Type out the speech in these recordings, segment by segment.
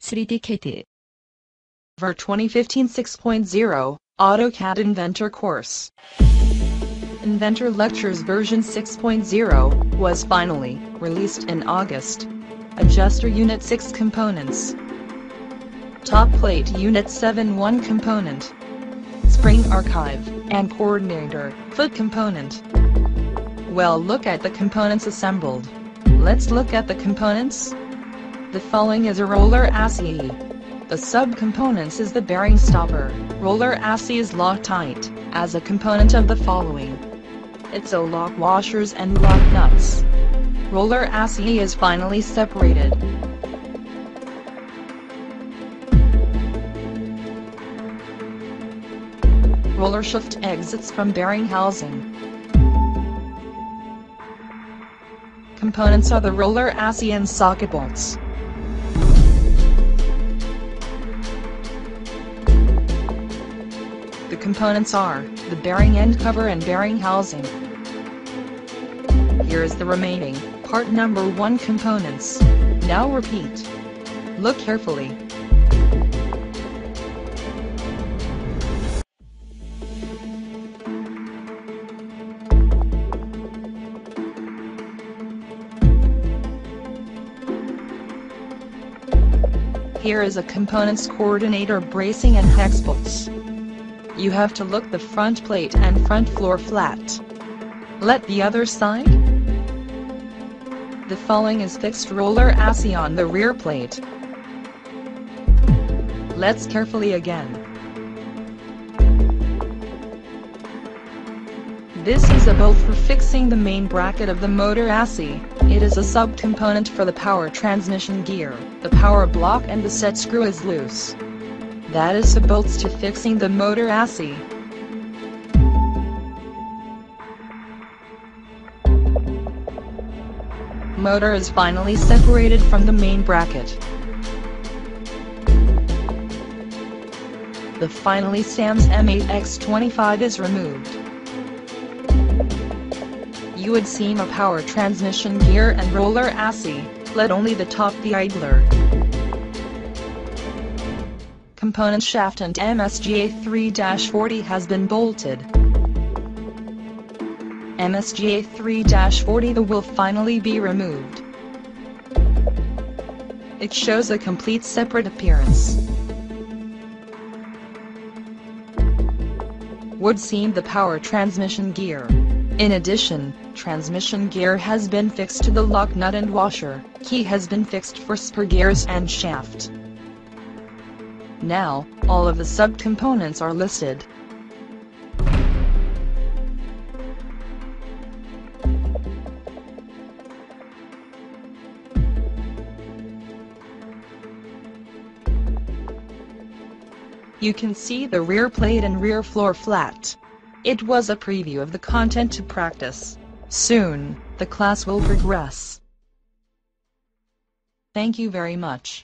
3D CAD VER 2015 6.0 AutoCAD Inventor course. Inventor Lectures version 6.0 was finally released in August. Adjuster Unit 6 components. Top plate Unit 7 1 component. Spring archive and coordinator foot component. Well, look at the components assembled. Let's look at the components. The following is a roller assay. The subcomponents is the bearing stopper. Roller assay is Loctite as a component of the following. It's a lock washers and lock nuts. Roller assay is finally separated. Roller shaft exits from bearing housing. Components are the roller assay and socket bolts. The components are the bearing end cover and bearing housing. Here is the remaining part number 1 components. Now repeat. Look carefully. Here is a components coordinator bracing and hex bolts. You have to look the front plate and front floor flat. Let the other side. The following is fixed roller assay on the rear plate. Let's carefully again. This is a bolt for fixing the main bracket of the motor assay. It is a subcomponent for the power transmission gear. The power block and the set screw is loose. That is the bolts to fixing the motor assay. Motor is finally separated from the main bracket. The finally Sam's M8X25 is removed. You would seam a power transmission gear and roller assay, let only the top be idler. Component shaft and MSGA 3-40 has been bolted. MSGA 3-40 will finally be removed. It shows a complete separate appearance. Would seam the power transmission gear. In addition, transmission gear has been fixed to the lock nut and washer. Key has been fixed for spur gears and shaft. Now, all of the subcomponents are listed. You can see the rear plate and rear floor flat. It was a preview of the content to practice. Soon, the class will progress. Thank you very much.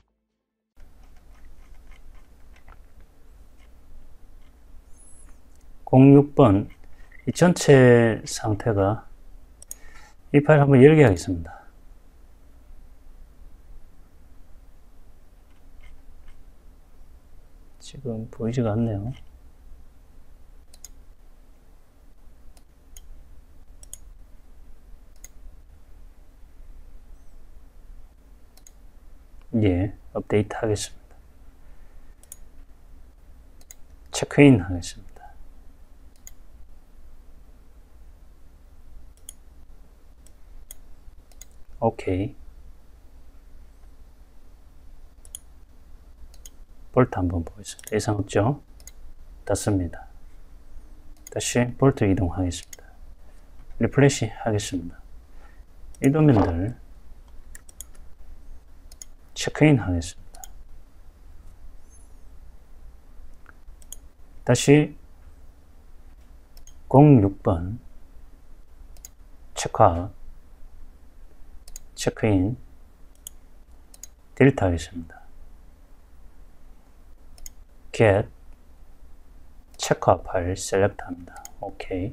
06번 이 전체 상태가 이 파일 한번 열게 하겠습니다. 지금 보이지가 않네요. 예, 업데이트 하겠습니다. 체크인 하겠습니다. 오케이. 볼트 한번 보겠습니다. 이상 없죠? 닫습니다. 다시 볼트 이동하겠습니다. 리플래시 하겠습니다. 이 도면들 체크인 하겠습니다. 다시 06번 체크아웃 체크인 딜리트 하겠습니다. get 체크아웃 파일 셀렉트 합니다. 오케이.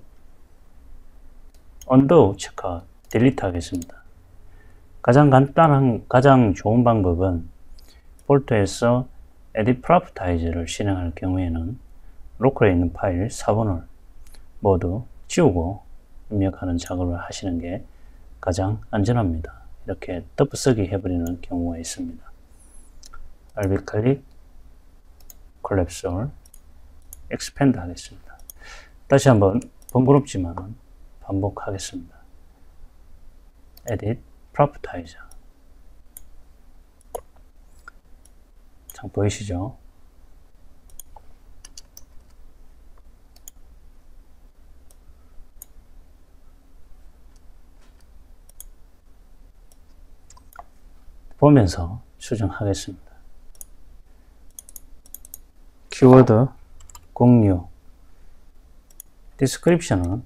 undo 체크아웃 딜리트 하겠습니다. 가장 간단한 가장 좋은 방법은 볼트에서 edit properties를 실행할 경우에는 로컬에 있는 파일 4번을 모두 지우고 입력하는 작업을 하시는 게 가장 안전합니다. 이렇게 덮어쓰기 해버리는 경우가 있습니다. right click, collapse all, expand 하겠습니다. 다시 한번 번거롭지만 반복하겠습니다. edit properties. 참 보이시죠? 보면서 수정하겠습니다. 키워드 공유 description은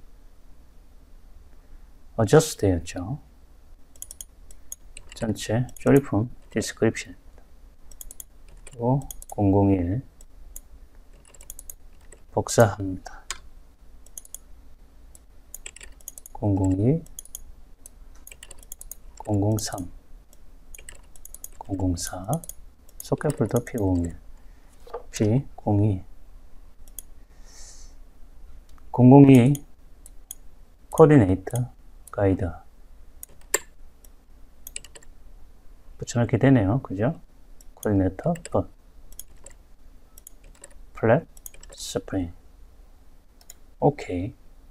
adjust 되었죠. 전체 조립품 description입니다. 그리고 001 복사합니다. 002 003 004 소켓폴더 P01 P02 002 코디네이터 가이드 붙여넣기 되네요. 그죠? 코디네이터 플랫 스프링 오케이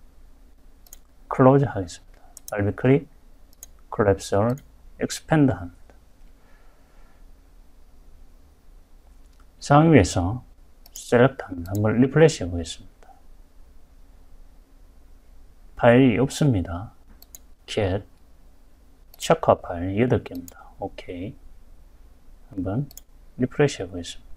클로즈 하겠습니다. right click collapse all expand 합니다. 상위에서 select 합니다. 한번 리플레시 해보겠습니다. 파일이 없습니다. get 체크 파일 8개입니다. 오케이. 한번 리프레시 해보겠습니다.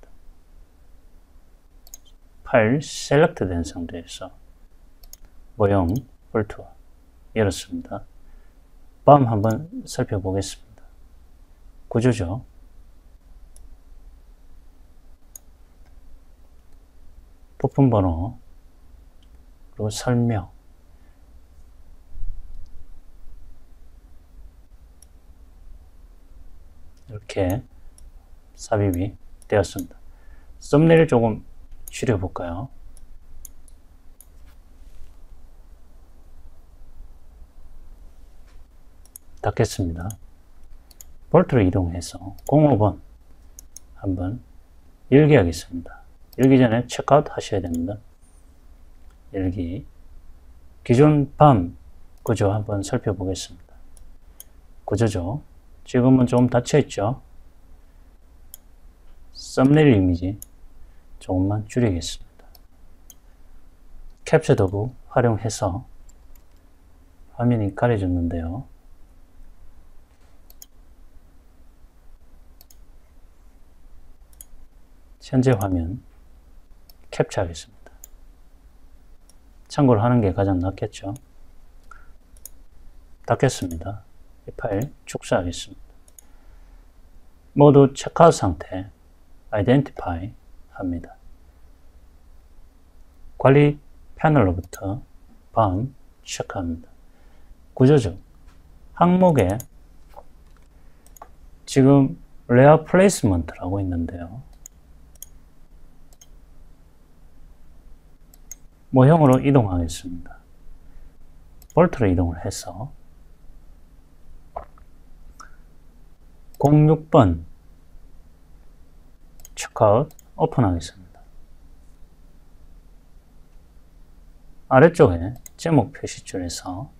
파일 셀렉트 된 상태에서 모형 볼트 열었습니다. BOM 한번 살펴보겠습니다. 구조죠. 부품 번호 그리고 설명 이렇게 삽입이 되었습니다. 썸네일 조금 줄여볼까요? 닫겠습니다. 볼트를 이동해서 05번 한번 열기 하겠습니다. 열기 전에 체크아웃 하셔야 됩니다. 열기 기존 BOM 구조 한번 살펴보겠습니다. 구조죠. 지금은 좀 닫혀있죠. 썸네일 이미지 조금만 줄이겠습니다. 캡처 도구 활용해서 화면이 가려졌는데요. 현재 화면 캡처하겠습니다. 참고를 하는 게 가장 낫겠죠. 닫겠습니다. 이 파일 축소하겠습니다. 모두 체크아웃 상태 identify 합니다. 관리 패널로부터 BOM 체크합니다. 구조적 항목에 지금 레어 플레이스먼트라고 있는데요. 모형으로 이동하겠습니다. 볼트로 이동을 해서 06번 체크아웃 오픈하겠습니다. 아래쪽에 제목 표시줄에서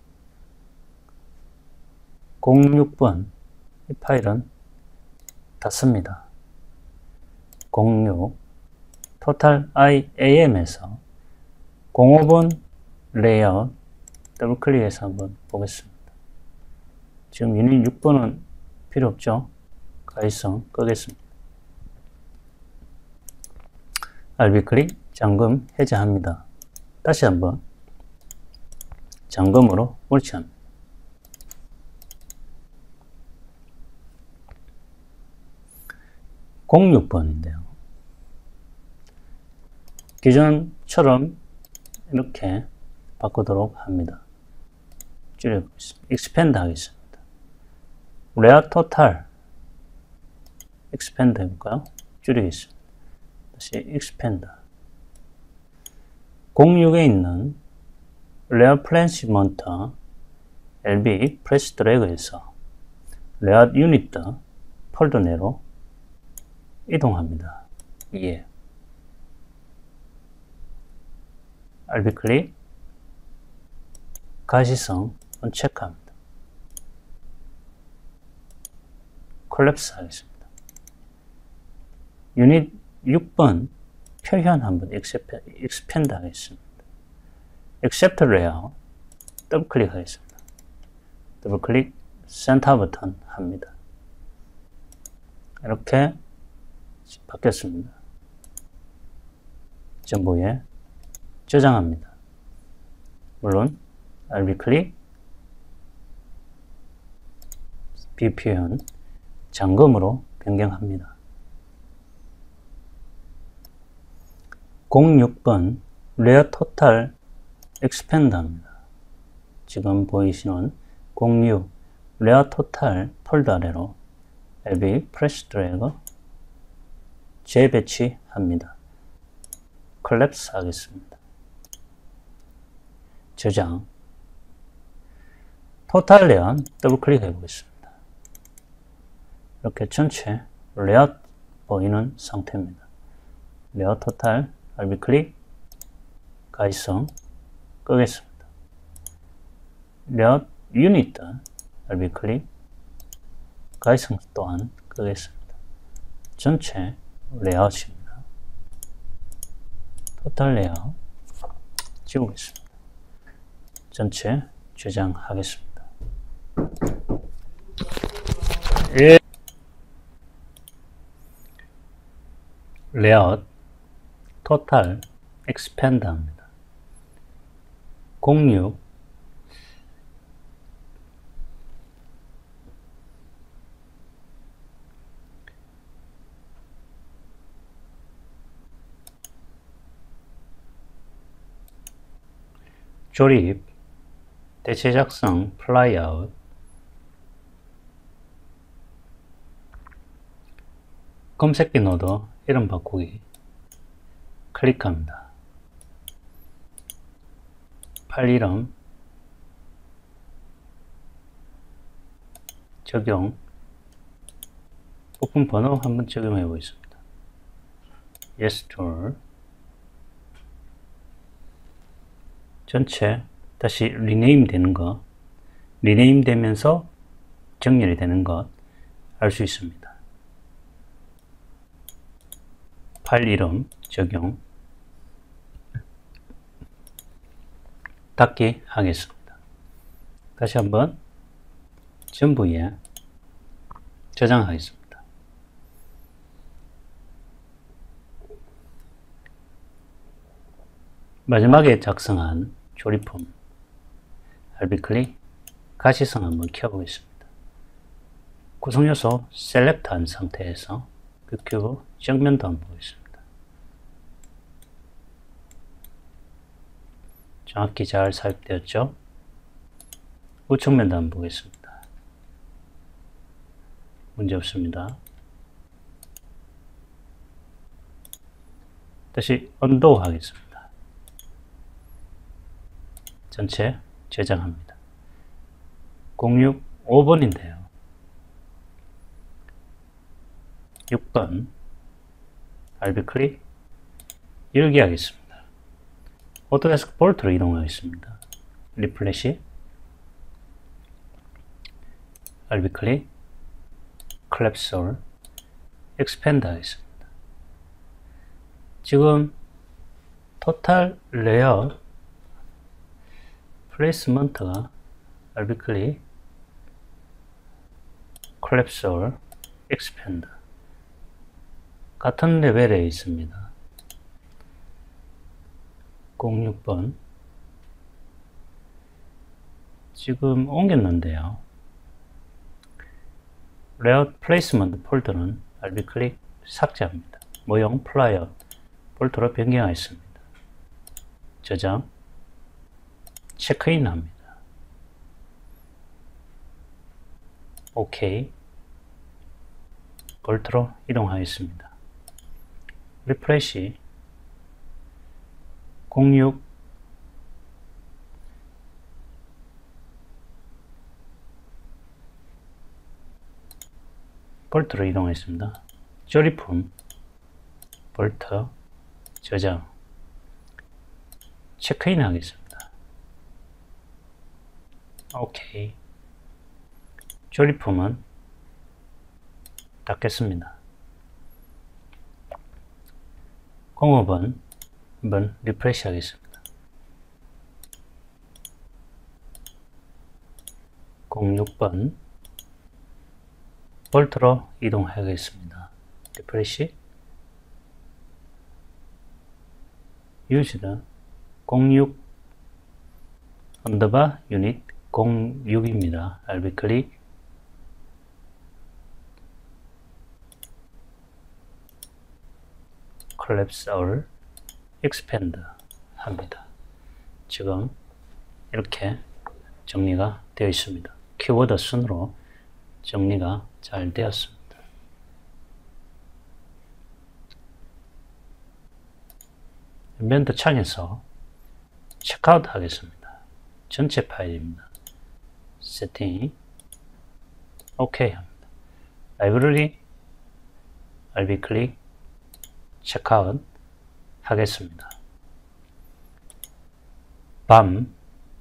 06번 이 파일은 닫습니다. 06 토탈 IAM에서 05번 레이아웃 더블 클릭해서 한번 보겠습니다. 지금 유닛 6번은 필요 없죠. 가이성 끄겠습니다. RB 클릭 잠금 해제합니다. 다시 한번 잠금으로 물치합니다. (06번인데요) 기존처럼 이렇게 바꾸도록 합니다. 줄여보겠습니다. expand 하겠습니다. 레아 토탈 expand 해볼까요? 줄이겠습니다. 다시 expand. 06에 있는 rearrangement LB 프레스 드래그에서 레아 유닛 폴더 내로 이동합니다. 예. RB 클릭 가시성 체크합니다. 콜랩스 하겠습니다. 유닛 6번 표현 한번 expand 하겠습니다. Accept Layout 더블 클릭하겠습니다. 더블 클릭 센터 버튼 합니다. 이렇게 바뀌었습니다. 정보에 저장합니다. 물론 RB 클릭 비표현 잠금으로 변경합니다. 06번 레어 토탈 expand 합니다. 지금 보이시는 06 레어 토탈 폴더 아래로 LB 프레스 드래그 재배치합니다. 콜랩스 하겠습니다. 저장 토탈 레어 더블 클릭해 보겠습니다. 이렇게 전체 레어 보이는 상태입니다. 레어 토탈 RB 클릭 가시성 끄겠습니다. 레어 유닛 RB 클릭 가시성 또한 끄겠습니다. 전체 레이아웃입니다. 토탈 레이아웃 지우겠습니다. 전체 저장하겠습니다. 예. 레이아웃 토탈 expand 합니다. 06 조립 대체 작성 플라이아웃 검색기 노드 이름 바꾸기 클릭합니다. 파일 이름 적용 부품 번호 한번 적용해 보겠습니다. Yes tool 전체 다시 리네임 되는 것 리네임 되면서 정렬이 되는 것 알 수 있습니다. 파일 이름 적용 닫기 하겠습니다. 다시 한번 전부에 저장하겠습니다. 마지막에 작성한 조립품 RB 클릭 가시성 한번 켜보겠습니다. 구성요소 셀렉트 한 상태에서 뷰큐브 정면도 한번 보겠습니다. 정확히 잘 삽입되었죠? 우측면도 한번 보겠습니다. 문제 없습니다. 다시 언도우 하겠습니다. 전체 저장합니다. 065번인데요. 6번 RB 클릭 열기 하겠습니다. 오토데스크 볼트로 이동하겠습니다. 리플래시 RB 클릭 콜랩솔 expand 하겠습니다. 지금 토탈 레이아웃 플레이스먼트가 RB 클릭 콜랩솔 expand 같은 레벨에 있습니다. 06번 지금 옮겼는데요. 레이아웃 플레이스먼트 폴더는 RB 클릭 삭제합니다. 모형 플라이아웃 폴더로 변경하였습니다. 저장 체크인 합니다. OK 볼트로 이동하겠습니다. 리프레시 06 볼트로 이동했습니다. 조립품 볼트 저장 체크인 하겠습니다. 오케이. 조립품은 닫겠습니다. 공업은 한번 리프레시 하겠습니다. 06번 볼트로 이동하겠습니다. 리프레시 유즈드 06 언더바 유닛 06입니다. RB 클릭 collapse all expand 합니다. 지금 이렇게 정리가 되어 있습니다. 키워드 순으로 정리가 잘 되었습니다. 멘트 창에서 체크아웃 하겠습니다. 전체 파일입니다. 세팅 OK 합니다. 라이브러리 RB 클릭 체크아웃 하겠습니다. 밤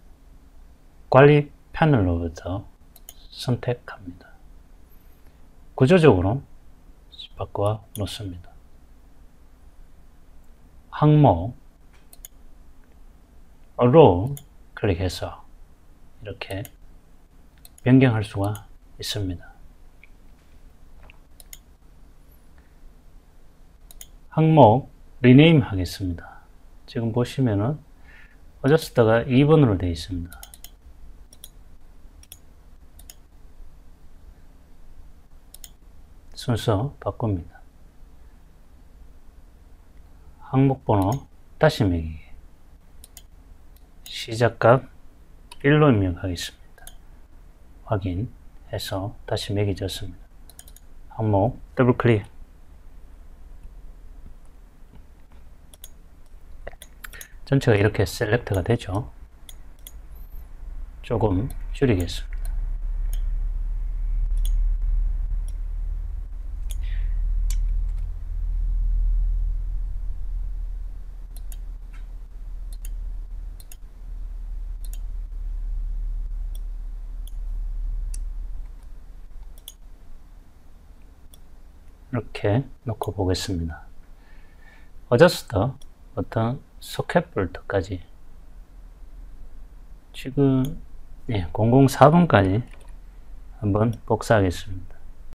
관리 패널로부터 선택합니다. 구조적으로 바꿔 놓습니다. 항목 로 클릭해서 이렇게 변경할 수가 있습니다. 항목 리네임 하겠습니다. 지금 보시면은 어저스트가 2번으로 되어 있습니다. 순서 바꿉니다. 항목 번호 다시 매기기 시작값 1로 입력하겠습니다. 확인해서 다시 매겨졌습니다. 항목 더블 클릭 전체가 이렇게 셀렉트가 되죠. 조금 줄이겠습니다. 이렇게 놓고 보겠습니다. 어저스터 어떤 소켓 볼트까지 지금 004번까지 한번 복사하겠습니다.